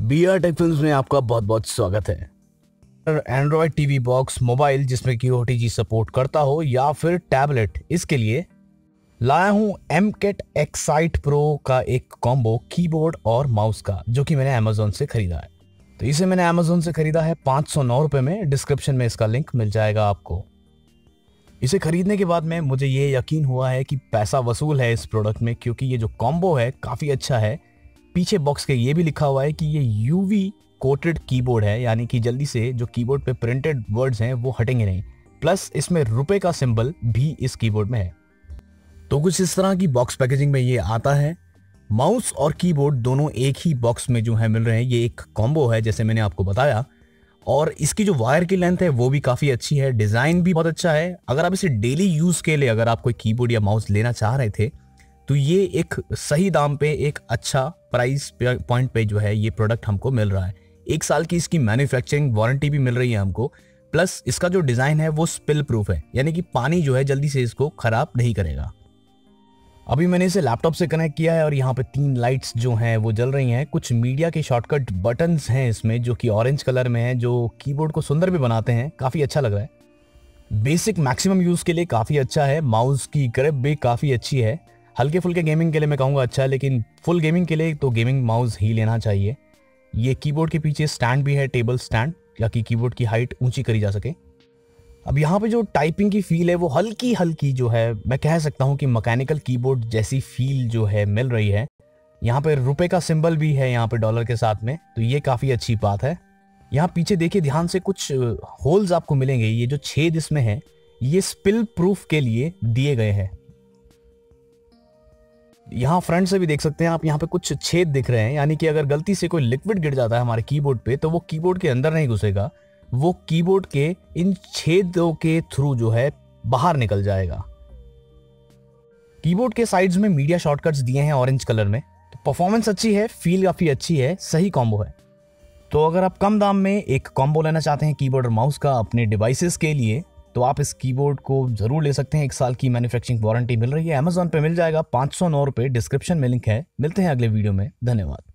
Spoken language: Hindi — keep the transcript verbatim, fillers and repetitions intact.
बी आर टेक फिल्म्स में आपका बहुत बहुत स्वागत है। एंड्रॉयड टीवी बॉक्स, मोबाइल जिसमें कि ओ टी जी सपोर्ट करता हो या फिर टैबलेट, इसके लिए लाया हूं एम कैट एक्साइट प्रो का एक कॉम्बो कीबोर्ड और माउस का, जो कि मैंने अमेजोन से खरीदा है। तो इसे मैंने अमेजोन से खरीदा है पाँच सौ नौ रुपये में। डिस्क्रिप्शन में इसका लिंक मिल जाएगा आपको। इसे खरीदने के बाद में मुझे ये यकीन हुआ है कि पैसा वसूल है इस प्रोडक्ट में, क्योंकि ये जो कॉम्बो है काफ़ी अच्छा है। पीछे बॉक्स के ये भी लिखा हुआ है कि ये यूवी कोटेड कीबोर्ड है, यानी कि जल्दी से जो कीबोर्ड पे प्रिंटेड वर्ड्स हैं वो हटेंगे नहीं। प्लस इसमें रुपए का सिंबल भी इस कीबोर्ड में है। तो कुछ इस तरह की बॉक्स पैकेजिंग में ये आता है। माउस और कीबोर्ड दोनों एक ही बॉक्स में जो है मिल रहे हैं। ये एक कॉम्बो है जैसे मैंने आपको बताया, और इसकी जो वायर की लेंथ है वो भी काफ़ी अच्छी है। डिज़ाइन भी बहुत अच्छा है। अगर आप इसे डेली यूज़ के लिए अगर आप कोई कीबोर्ड या माउस लेना चाह रहे थे तो ये एक सही दाम पे, एक अच्छा प्राइस पॉइंट पे जो है ये प्रोडक्ट हमको मिल रहा है। एक साल की इसकी मैन्युफैक्चरिंग वारंटी भी मिल रही है हमको। प्लस इसका जो डिज़ाइन है वो स्पिल प्रूफ है, यानी कि पानी जो है जल्दी से इसको खराब नहीं करेगा। अभी मैंने इसे लैपटॉप से कनेक्ट किया है और यहाँ पे तीन लाइट्स जो हैं वो जल रही हैं। कुछ मीडिया के शॉर्टकट बटन्स हैं इसमें जो कि ऑरेंज कलर में हैं, जो कीबोर्ड को सुंदर भी बनाते हैं। काफ़ी अच्छा लग रहा है। बेसिक मैक्सिमम यूज़ के लिए काफ़ी अच्छा है। माउस की ग्रिप भी काफ़ी अच्छी है। हल्के फुल्के गेमिंग के लिए मैं कहूँगा अच्छा है, लेकिन फुल गेमिंग के लिए तो गेमिंग माउस ही लेना चाहिए। ये कीबोर्ड के पीछे स्टैंड भी है, टेबल स्टैंड, ताकि कीबोर्ड की हाइट ऊंची करी जा सके। अब यहाँ पे जो टाइपिंग की फील है वो हल्की हल्की जो है, मैं कह सकता हूँ कि मैकेनिकल कीबोर्ड जैसी फील जो है मिल रही है। यहाँ पे रुपए का सिंबल भी है यहाँ पे डॉलर के साथ में, तो ये काफ़ी अच्छी बात है। यहाँ पीछे देखिए ध्यान से, कुछ होल्स आपको मिलेंगे। ये जो छेद इसमें है ये स्पिल प्रूफ के लिए दिए गए हैं। यहाँ फ्रंट से भी देख सकते हैं आप, यहाँ पे कुछ छेद दिख रहे हैं, यानी कि अगर गलती से कोई लिक्विड गिर जाता है हमारे कीबोर्ड पे तो वो कीबोर्ड के अंदर नहीं घुसेगा, वो कीबोर्ड के इन छेदों के थ्रू जो है बाहर निकल जाएगा। कीबोर्ड के साइड्स में मीडिया शॉर्टकट्स दिए हैं ऑरेंज कलर में। तो परफॉर्मेंस अच्छी है, फील काफ़ी अच्छी है, सही कॉम्बो है। तो अगर आप कम दाम में एक कॉम्बो लेना चाहते हैं कीबोर्ड और माउस का अपने डिवाइसेस के लिए, तो आप इस कीबोर्ड को जरूर ले सकते हैं। एक साल की मैन्युफैक्चरिंग वारंटी मिल रही है। अमेजोन पे मिल जाएगा पाँच सौ नौ रुपये। डिस्क्रिप्शन में लिंक है। मिलते हैं अगले वीडियो में। धन्यवाद।